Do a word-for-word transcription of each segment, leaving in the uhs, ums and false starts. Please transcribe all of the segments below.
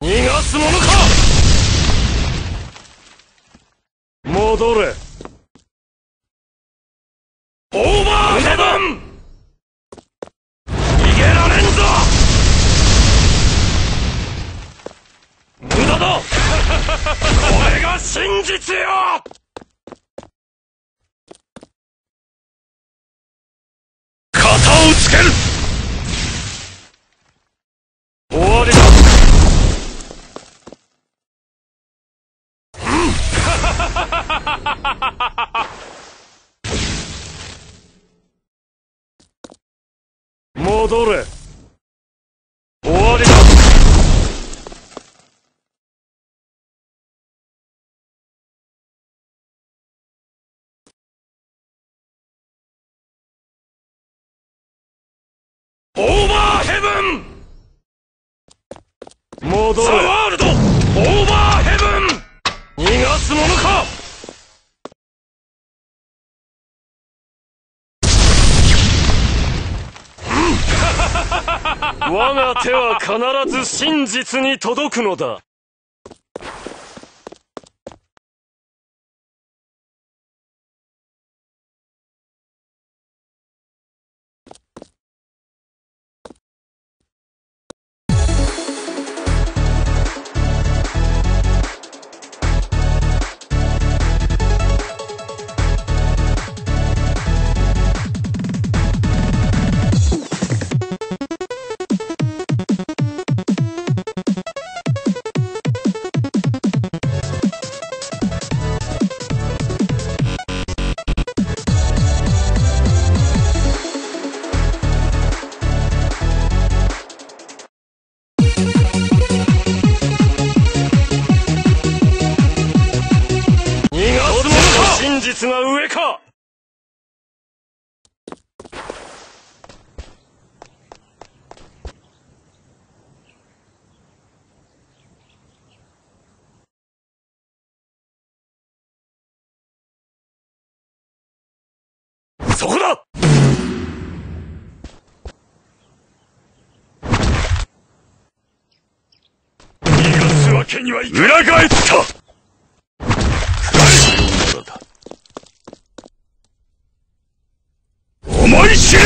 逃がすものか。戻れ。オーバーヘブン。逃げられんぞ。無駄だ。これが真実よ。型をつける。終わりだ。戻れ。終わりだ。オーバーヘブン。戻れ。ザ・ワールドオーバーヘブン。逃がすものか。我が手は必ず真実に届くのだ。真実が上か。そこだ。逃がすわけにはいかない。裏返った。思い知れ。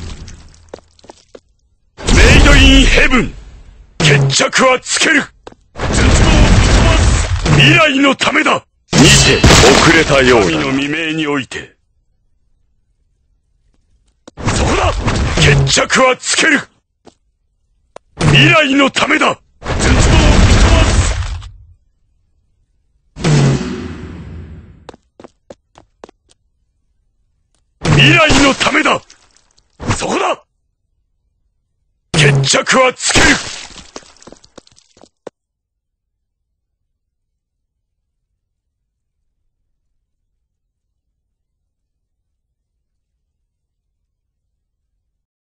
メイドインヘブン。決着はつける。絶望を吹き飛ばす。未来のためだ。にて遅れたようだ。神の未明において。そこだ。決着はつける。未来のためだ。絶望を吹き飛ばす。未来のためだ。そこだ。決着はつける。